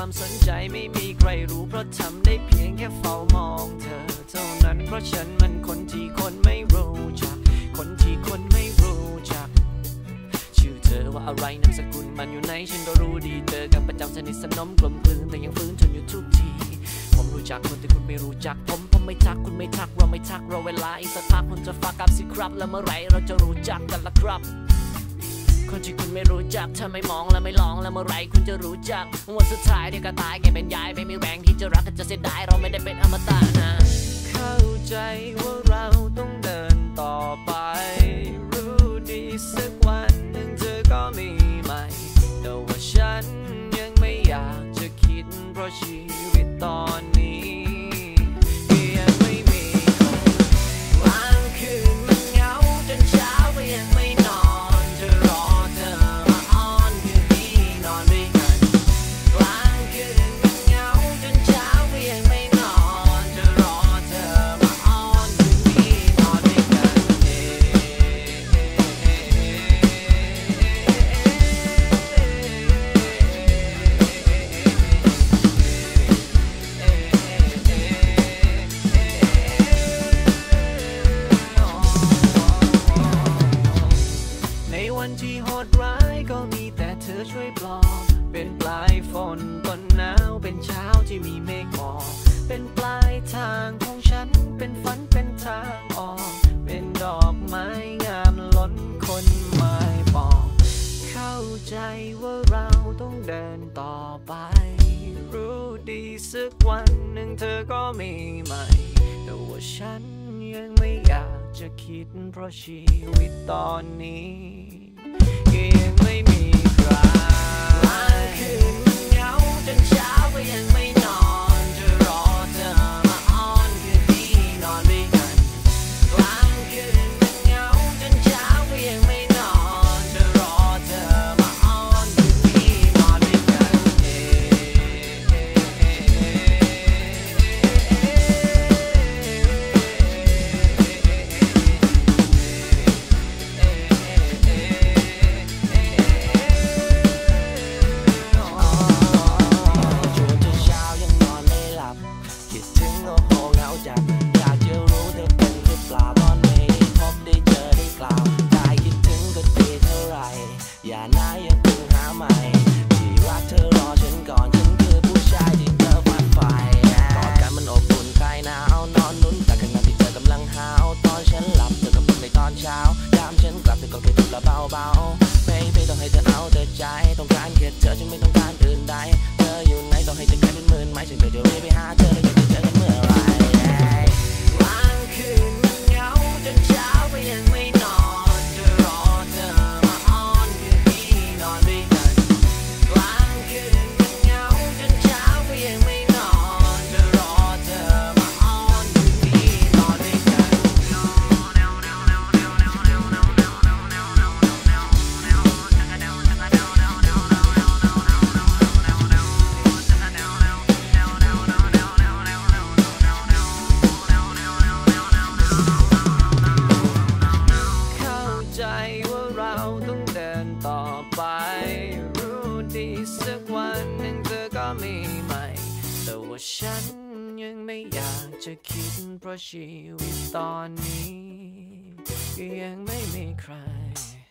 ความสนใจไม่มีใครรู้เพราะทำได้เพียงแค่เฝ้ามองเธอเท่านั้นเพราะฉันมันคนที่คนไม่รู้จักคนที่คนไม่รู้จักชื่อเธอว่าอะไรนามสกุลมันอยู่ไหนฉันก็รู้ดีเจอกันประจำสนิทสนมกลมกลืนแต่ยังฟื้นทนอยู่ทุกทีผมรู้จักคนที่คุณไม่รู้จักผมไม่ทักคุณไม่ทักเราไม่ทักเราเวลาอีกสักพักคุณจะฝากกับสิครับแล้วเมื่อไรเราจะรู้จักกันล่ะครับคนที่คุณไม่รู้จักถ้าไม่มองและไม่ลองแล้วเมื่อไรคุณจะรู้จักวันสุดท้ายเดี๋ยวก็ตายแกเป็นยายไม่มีแรงที่จะรักก็จะเสียดายเราไม่ได้เป็นอมตะนะเข้าใจว่าเราต้องเดินต่อไปรู้ดีสักวันหนึ่งเธอก็มีใหม่แต่ว่าฉันยังไม่อยากจะคิดเพราะชีวิตตอนนี้ยังไม่มีคนกลางคืนมันเหงาจนเช้าก็ยังไม่นอนจะรอเธอมาอ้อนคืนนี้นอนด้วยกันกลางคืนมันเหงาจนเช้าก็ยังไม่นอนจะรอเธอมาอ้อนคืนนี้นอนด้วยกันในวันที่โหดร้ายก็มีแต่เธอช่วยปลอบเป็นปลายฝนต้นหนาวเป็นเช้าที่มีเมฆหมอกเป็นปลายทางของฉันเป็นฝันเป็นทางออกเป็นดอกไม้งามล้นคนไม้ปอกเข้าใจว่าเราต้องเดินต่อไปรู้ดีสักวันหนึ่งเธอก็มีใหม่แต่ว่าฉันยังไม่อยากจะคิดเพราะชีวิตตอนนี้ยังไม่มีใครกลางคืนมันเหงาจนเช้าก็ยังไม่นอนจะรอเธอมาอ้อนคืนนี้นอนด้วยกันกลางคืนมันเหงาจนเช้าก็ยังไม่นอนจะรอเธอมาอ้อนคืนนี้นอนด้วยกันอยากจะรู้เธอเป็นหรือเปล่าตอนไม่ได้พบได้เจอได้กล่าวได้คิดถึงก็ดีเท่าไรอย่านะอย่าเพิ่งหาใหม่ที่รักเธอรอฉันก่อนฉันคือผู้ชายที่เธอฝันใฝ่กอดกันมันอบอุ่นคลายหนาวนอนลุ้นแต่ขณะที่เธอกำลังหาวตอนฉันหลับเธอก็ปลุกในตอนเช้ายามฉันกลับเธอก็แค่ทุบละเบาๆไม่ต้องให้เธอเอาแต่ใจต้องการแค่เธอฉันไม่ต้องการอื่นใดเธออยู่ไหนต้องให้เธอแค่เป็นหมื่นไม้ฉันก็จะรีบไปหาเธอแล้วอยากจะเจอกันเมื่อไรคืนมันเหงาจนเช้าก็ยังไม่นอนจะรอเธอมาอ้อนคืนนี้นอนด้วยกันกลางคืนมันเหงาจนเช้าก็ยังไม่นอนจะรอเธอมาอ้อนคืนนี้นอนด้วยกันใจว่าเราต้องเดินต่อไปรู้ดีสักวันหนึ่งเธอก็มีใหม่แต่ว่าฉันยังไม่อยากจะคิดเพราะชีวิตตอนนี้ยังไม่มีใคร